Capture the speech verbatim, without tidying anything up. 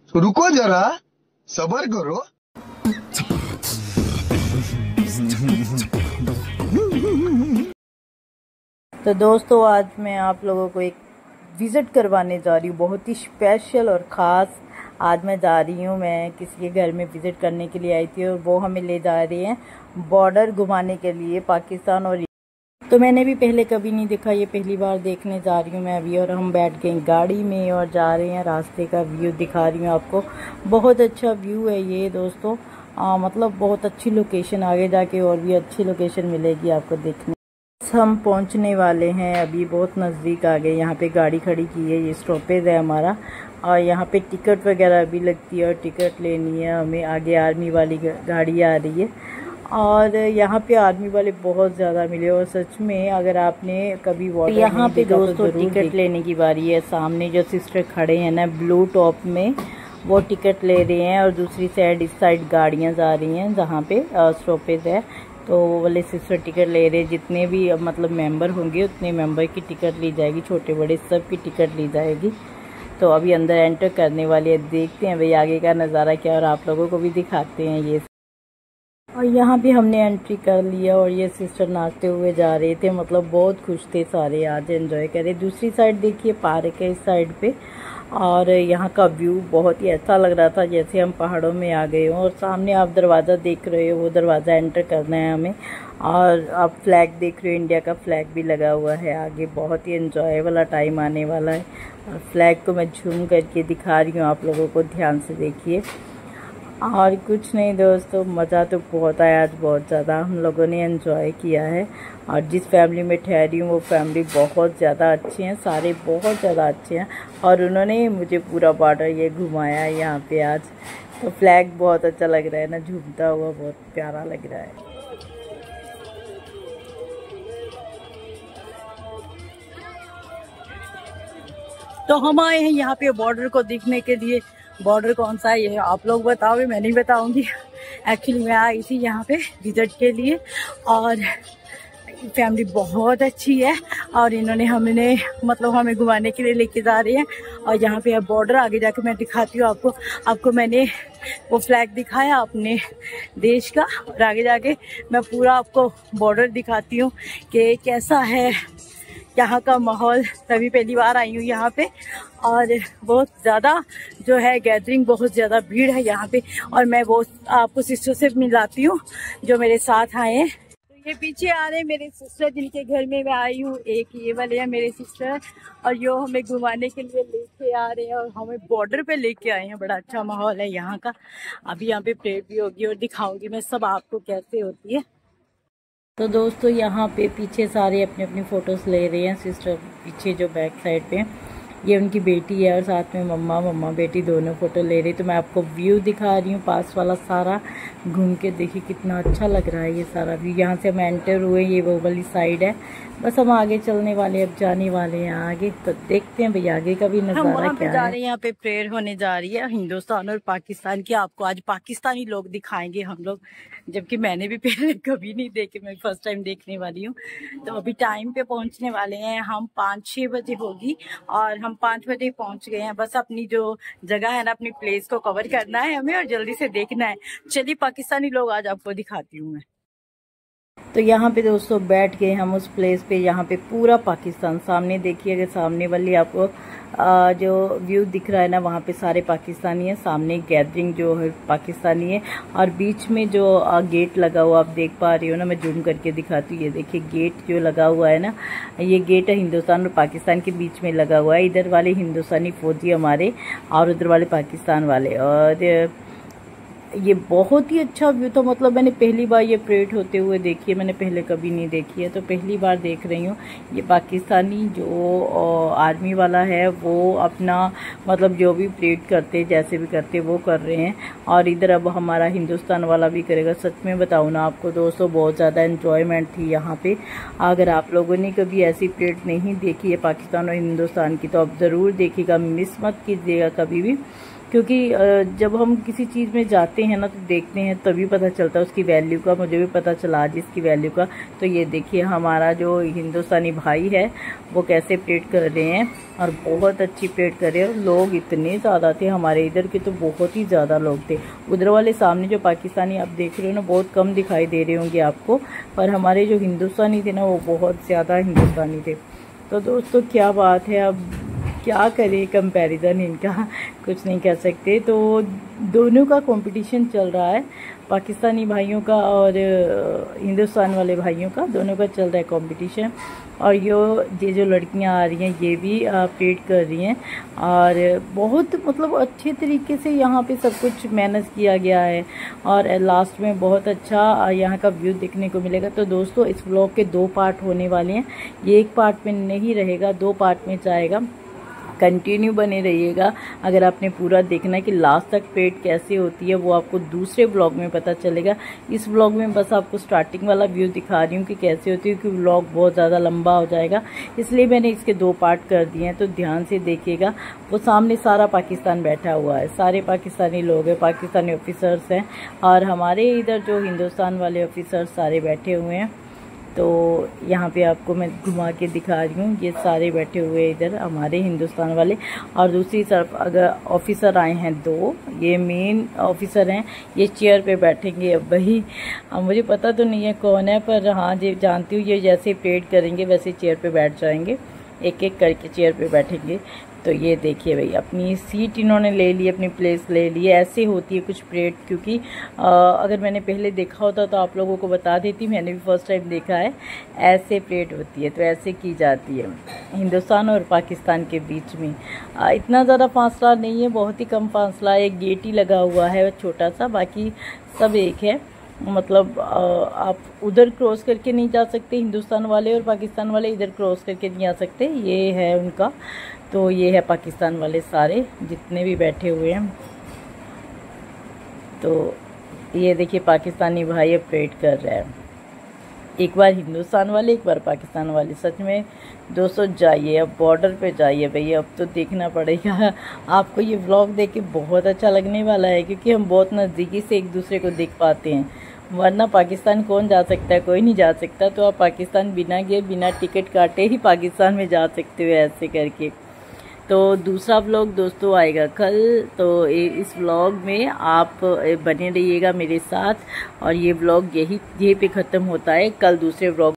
रुको जरा, सब्र करो। तो दोस्तों, आज मैं आप लोगों को एक विज़िट करवाने जा रही हूँ, बहुत ही स्पेशल और ख़ास। आज मैं जा रही हूँ, मैं किसी के घर में विज़िट करने के लिए आई थी और वो हमें ले जा रहे हैं बॉर्डर घुमाने के लिए, पाकिस्तान और। तो मैंने भी पहले कभी नहीं देखा, ये पहली बार देखने जा रही हूँ मैं अभी। और हम बैठ गए गाड़ी में और जा रहे हैं, रास्ते का व्यू दिखा रही हूँ आपको। बहुत अच्छा व्यू है ये दोस्तों, आ, मतलब बहुत अच्छी लोकेशन, आगे जाके और भी अच्छी लोकेशन मिलेगी आपको देखने। हम पहुंचने वाले हैं अभी, बहुत नज़दीक आ गए। यहाँ पे गाड़ी खड़ी की है, ये स्टॉपेज है हमारा। और यहाँ पे टिकट वगैरह भी लगती है और टिकट लेनी है हमें। आगे आर्मी वाली गाड़ी आ रही है और यहाँ पे आर्मी वाले बहुत ज़्यादा मिले। और सच में अगर आपने कभी वाटर यहाँ पे दोस्तों तो टिकट लेने की बारी है। सामने जो सिस्टर खड़े हैं ना ब्लू टॉप में, वो टिकट ले रहे हैं और दूसरी साइड इस साइड गाड़ियाँ जा रही हैं जहाँ पे स्टॉपेज है। तो वो वाले सिस्टर टिकट ले रहे हैं। जितने भी मतलब मेंबर होंगे उतने मेंबर की टिकट ली जाएगी, छोटे बड़े सब की टिकट ली जाएगी। तो अभी अंदर एंटर करने वाली है, देखते हैं भाई आगे का नज़ारा क्या, और आप लोगों को भी दिखाते हैं ये। और यहाँ भी हमने एंट्री कर लिया और ये सिस्टर नाचते हुए जा रहे थे, मतलब बहुत खुश थे सारे, आज एंजॉय करें। दूसरी साइड देखिए पार्क है इस साइड पे, और यहाँ का व्यू बहुत ही अच्छा लग रहा था, जैसे हम पहाड़ों में आ गए हों। और सामने आप दरवाज़ा देख रहे हो, वो दरवाज़ा एंटर करना है हमें। और आप फ्लैग देख रहे हो, इंडिया का फ्लैग भी लगा हुआ है आगे। बहुत ही एंजॉय वाला टाइम आने वाला है। और फ्लैग को मैं झूम करके दिखा रही हूँ आप लोगों को, ध्यान से देखिए। और कुछ नहीं दोस्तों, मज़ा तो बहुत आया आज, बहुत ज़्यादा हम लोगों ने एंजॉय किया है। और जिस फैमिली में ठहरी हूँ वो फैमिली बहुत ज़्यादा अच्छी हैं, सारे बहुत ज़्यादा अच्छे हैं। और उन्होंने मुझे पूरा बॉर्डर ये घुमाया है यहाँ पे आज। तो फ्लैग बहुत अच्छा लग रहा है ना, झूमता हुआ बहुत प्यारा लग रहा है। तो हम आए हैं यहाँ पे बॉर्डर को देखने के लिए। बॉर्डर कौन सा है ये आप लोग बताओगे, मैं नहीं बताऊंगी। एक्चुअली मैं आई थी यहाँ पे विजिट के लिए, और फैमिली बहुत अच्छी है और इन्होंने हमने मतलब हमें घुमाने के लिए लेके जा रहे हैं। और यहाँ पे बॉर्डर, आगे जाके मैं दिखाती हूँ आपको। आपको मैंने वो फ्लैग दिखाया अपने देश का, और आगे जाके मैं पूरा आपको बॉर्डर दिखाती हूँ कि कैसा है यहाँ का माहौल। तभी पहली बार आई हूँ यहाँ पे, और बहुत ज़्यादा जो है गैदरिंग, बहुत ज़्यादा भीड़ है यहाँ पे। और मैं वो आपको सिस्टर से मिलाती हूँ जो मेरे साथ आए हैं। तो ये पीछे आ रहे हैं मेरे सिस्टर, जिनके घर में मैं आई हूँ। एक ये वाले हैं मेरे सिस्टर, और यो हमें घुमाने के लिए लेके आ रहे हैं और हमें बॉर्डर पे लेके आए हैं। बड़ा अच्छा माहौल है यहाँ का। अभी यहाँ पे प्रेयर भी होगी और दिखाऊंगी मैं सब आपको कैसे होती है। तो दोस्तों यहाँ पे पीछे सारे अपनी अपनी फ़ोटोज़ ले रहे हैं। सिस्टर पीछे जो बैक साइड पे, ये उनकी बेटी है और साथ में मम्मा मम्मा बेटी दोनों फ़ोटो ले रही। तो मैं आपको व्यू दिखा रही हूँ पास वाला सारा, घूम के देखिए कितना अच्छा लग रहा है ये सारा व्यू। यहाँ से हम एंटर हुए, ये वो वाली साइड है। बस हम आगे चलने वाले, अब जाने वाले हैं आगे। तो देखते हैं भैया आगे का भी नज़ारा क्या है। जा रहे हैं, यहाँ पे प्रेयर होने जा रही है हिंदुस्तान और पाकिस्तान की। आपको आज पाकिस्तानी लोग दिखाएंगे हम लोग, जबकि मैंने भी पहले कभी नहीं देखे, मैं फर्स्ट टाइम देखने वाली हूँ। तो अभी टाइम पे पहुँचने वाले हैं हम, पाँच छः बजे होगी और हम पाँच बजे पहुँच गए हैं। बस अपनी जो जगह है ना, अपनी प्लेस को कवर करना है हमें और जल्दी से देखना है। चलिए पाकिस्तानी लोग आज आपको दिखाती हूँ मैं। तो यहाँ पे दोस्तों बैठ गए हम उस प्लेस पे, यहाँ पे पूरा पाकिस्तान सामने देखिए। अगर सामने वाली आपको आ, जो व्यू दिख रहा है ना, वहाँ पे सारे पाकिस्तानी हैं। सामने गैदरिंग जो है पाकिस्तानी है, और बीच में जो आ, गेट लगा हुआ आप देख पा रही हो ना, मैं जूम करके दिखाती हूँ। ये देखिए गेट जो लगा हुआ है ना, ये गेट है हिंदुस्तान और पाकिस्तान के बीच में लगा हुआ है। इधर वाले हिंदुस्तानी फौजी हमारे और उधर वाले पाकिस्तान वाले। और ये बहुत ही अच्छा व्यू था, मतलब मैंने पहली बार ये परेड होते हुए देखी है, मैंने पहले कभी नहीं देखी है, तो पहली बार देख रही हूँ। ये पाकिस्तानी जो आर्मी वाला है वो अपना मतलब जो भी परेड करते जैसे भी करते वो कर रहे हैं, और इधर अब हमारा हिंदुस्तान वाला भी करेगा। सच में बताऊँ ना आपको दोस्तों, बहुत ज़्यादा एन्जॉयमेंट थी यहाँ पे। अगर आप लोगों ने कभी ऐसी परेड नहीं देखी है पाकिस्तान और हिंदुस्तान की, तो आप ज़रूर देखिएगा, मिस मत कीजिएगा कभी भी। क्योंकि जब हम किसी चीज़ में जाते हैं ना तो देखते हैं तभी पता चलता है उसकी वैल्यू का। मुझे भी पता चला आज इसकी वैल्यू का। तो ये देखिए हमारा जो हिंदुस्तानी भाई है वो कैसे परेड कर रहे हैं और बहुत अच्छी परेड कर रहे हैं। लोग इतने ज़्यादा थे, हमारे इधर के तो बहुत ही ज़्यादा लोग थे। उधर वाले सामने जो पाकिस्तानी आप देख रहे हो ना बहुत कम दिखाई दे रहे होंगे आपको, पर हमारे जो हिंदुस्तानी थे ना वो बहुत ज़्यादा हिंदुस्तानी थे। तो दोस्तों क्या बात है, अब क्या करें, कंपैरिजन इनका कुछ नहीं कह सकते। तो दोनों का कंपटीशन चल रहा है, पाकिस्तानी भाइयों का और हिंदुस्तान वाले भाइयों का, दोनों का चल रहा है कंपटीशन। और यो ये जो लड़कियां आ रही हैं ये भी परेड कर रही हैं और बहुत मतलब अच्छे तरीके से यहाँ पे सब कुछ मैनेज किया गया है और लास्ट में बहुत अच्छा यहाँ का व्यू देखने को मिलेगा। तो दोस्तों इस व्लॉग के दो पार्ट होने वाले हैं, ये एक पार्ट में नहीं रहेगा, दो पार्ट में जाएगा। कंटिन्यू बने रहिएगा। अगर आपने पूरा देखना है कि लास्ट तक परेड कैसे होती है वो आपको दूसरे व्लॉग में पता चलेगा। इस व्लॉग में बस आपको स्टार्टिंग वाला व्यू दिखा रही हूँ कि कैसे होती है, क्योंकि व्लॉग बहुत ज़्यादा लंबा हो जाएगा, इसलिए मैंने इसके दो पार्ट कर दिए हैं। तो ध्यान से देखिएगा। वो सामने सारा पाकिस्तान बैठा हुआ है, सारे पाकिस्तानी लोग हैं, पाकिस्तानी ऑफिसर्स हैं और हमारे इधर जो हिंदुस्तान वाले ऑफिसर्स सारे बैठे हुए हैं। तो यहाँ पे आपको मैं घुमा के दिखा रही हूँ, ये सारे बैठे हुए इधर हमारे हिंदुस्तान वाले। और दूसरी तरफ अगर ऑफिसर आए हैं दो, ये मेन ऑफिसर हैं, ये चेयर पे बैठेंगे। अब वही अब मुझे पता तो नहीं है कौन है, पर हाँ जी जानती हूँ, ये जैसे परेड करेंगे वैसे चेयर पे बैठ जाएंगे, एक एक करके चेयर पे बैठेंगे। तो ये देखिए भाई अपनी सीट इन्होंने ले ली, अपनी प्लेस ले ली। ऐसे होती है कुछ परेड, क्योंकि आ, अगर मैंने पहले देखा होता तो आप लोगों को बता देती, मैंने भी फर्स्ट टाइम देखा है। ऐसे परेड होती है, तो ऐसे की जाती है हिंदुस्तान और पाकिस्तान के बीच में। आ, इतना ज़्यादा फासला नहीं है, बहुत ही कम फासला है। एक गेट ही लगा हुआ है छोटा सा, बाकी सब एक है। मतलब आप उधर क्रॉस करके नहीं जा सकते, हिंदुस्तान वाले और पाकिस्तान वाले इधर क्रॉस करके नहीं आ सकते, ये है उनका। तो ये है पाकिस्तान वाले सारे जितने भी बैठे हुए हैं। तो ये देखिए पाकिस्तानी भाई अब परेड कर रहे हैं, एक बार हिंदुस्तान वाले एक बार पाकिस्तान वाले। सच में दोस्तों जाइए, अब बॉर्डर पे जाइए भैया, अब तो देखना पड़ेगा आपको। ये व्लॉग देख के बहुत अच्छा लगने वाला है, क्योंकि हम बहुत नज़दीकी से एक दूसरे को देख पाते हैं। वरना पाकिस्तान कौन जा सकता है, कोई नहीं जा सकता। तो आप पाकिस्तान बिना गए बिना टिकट काटे ही पाकिस्तान में जा सकते हो ऐसे करके। तो दूसरा व्लॉग दोस्तों आएगा कल, तो इस व्लॉग में आप बने रहिएगा मेरे साथ। और ये व्लॉग यही यहीं पे ख़त्म होता है, कल दूसरे व्लॉग